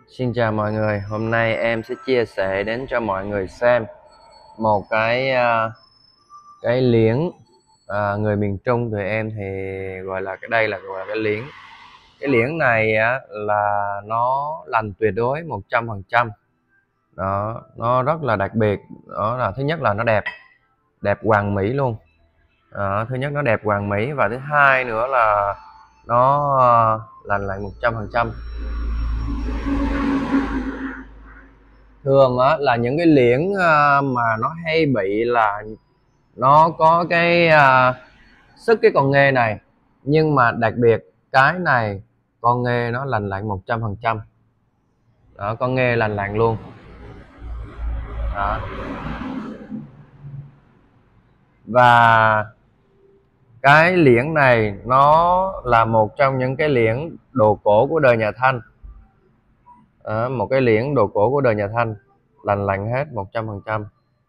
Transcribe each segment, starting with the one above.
Xin chào mọi người, hôm nay em sẽ chia sẻ đến cho mọi người xem một cái liễn. Người miền Trung tụi em thì gọi là gọi là cái liễn. Cái liễn này á, là nó lành tuyệt đối 100%. Đó, nó rất là đặc biệt. Đó là thứ nhất là nó đẹp, đẹp hoàn mỹ luôn. Đó, thứ nhất nó đẹp hoàn mỹ, và thứ hai nữa là nó lành lạnh 100%. Thường á, là những cái liễn mà nó hay bị là nó có cái sức cái con nghê này, nhưng mà đặc biệt cái này con nghê nó lành lặn 100%. Đó, con nghê lành lặn luôn. Đó. Và cái liễn này nó là một trong những cái liễn đồ cổ của đời nhà Thanh. Đó, một cái liễn đồ cổ của đời nhà Thanh, lành lặn hết 100%.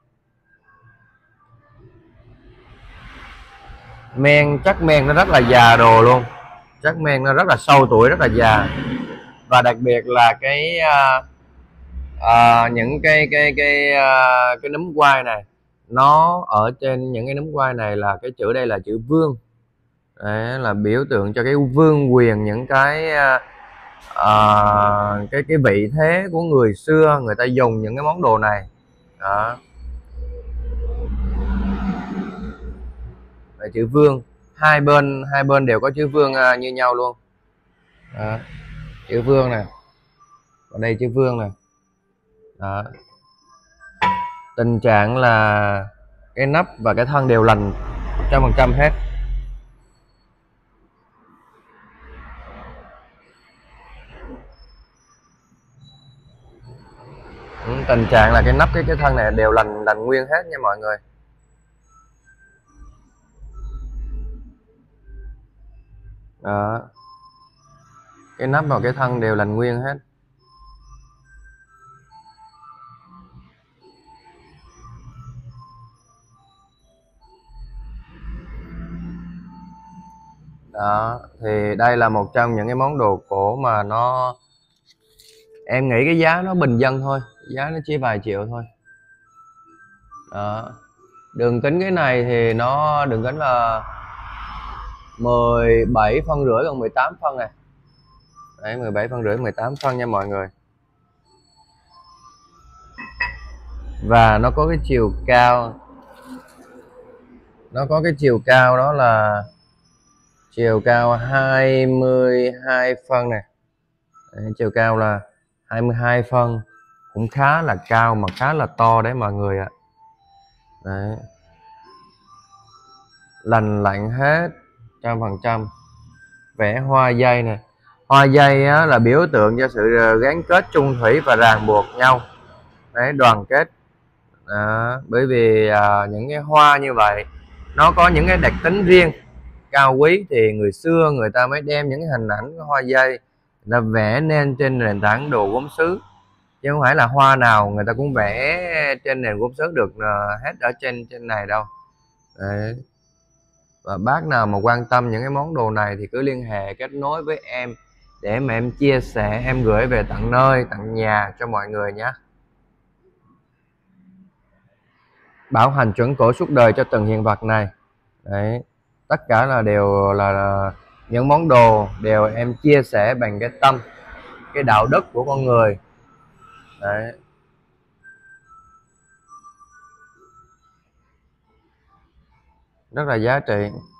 Chắc men nó rất là già đồ luôn, chắc men nó rất là sâu tuổi, rất là già. Và đặc biệt là những cái núm quai này, nó ở trên những cái núm quai này là cái chữ, đây là chữ vương. Đấy, là biểu tượng cho cái vương quyền, những cái vị thế của người xưa, người ta dùng những cái món đồ này. Đó, là chữ vương, hai bên đều có chữ vương như nhau luôn. Đó, chữ vương nè, ở đây chữ vương nè. Đó, tình trạng là cái nắp và cái thân đều lành 100% hết. Tình trạng là cái nắp, cái thân này đều lành lành nguyên hết nha mọi người. Đó, cái nắp và cái thân đều lành nguyên hết. Đó, thì đây là một trong những cái món đồ cổ mà em nghĩ cái giá nó bình dân thôi, giá nó chỉ vài triệu thôi. Đó, đường kính cái này thì nó đường kính là 17,5 phân, còn 18 phân này. Đấy, 17,5 phân, 18 phân nha mọi người. Và nó có cái chiều cao, đó là chiều cao 22 phân này. Đấy, chiều cao là 22 phân, cũng khá là cao mà khá là to đấy mọi người ạ. Đấy, lành lặn hết 100%. Vẽ hoa dây nè, hoa dây á, là biểu tượng cho sự gắn kết chung thủy và ràng buộc nhau. Đấy, đoàn kết. Đó, bởi vì những cái hoa như vậy nó có những cái đặc tính riêng cao quý, thì người xưa người ta mới đem những cái hình ảnh của hoa dây người ta vẽ nên trên nền tảng đồ gốm sứ, chứ không phải là hoa nào người ta cũng vẽ trên nền gốm sứ được hết ở trên này đâu. Đấy. Và bác nào mà quan tâm những cái món đồ này thì cứ liên hệ kết nối với em để mà em chia sẻ, em gửi về tận nơi, tận nhà cho mọi người nhé. Bảo hành chuẩn cổ suốt đời cho từng hiện vật này. Đấy, tất cả là đều là những món đồ đều em chia sẻ bằng cái tâm, cái đạo đức của con người. Đấy, rất là giá trị.